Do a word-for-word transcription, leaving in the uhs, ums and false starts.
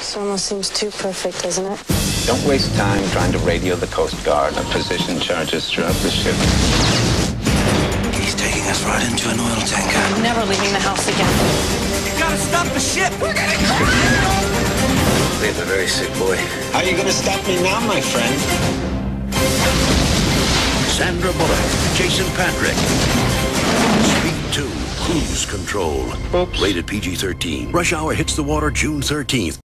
This almost seems too perfect, doesn't it? Don't waste time trying to radio the Coast Guard of position charges throughout the ship. He's taking us right into an oil tanker. I'm never leaving the house again. You gotta stop the ship! We're getting caught! We have a very sick boy. How are you gonna stop me now, my friend? Sandra Bullock, Jason Patric. Speed two, Cruise Control. Oops. Rated P G thirteen. Rush Hour hits the water June thirteenth.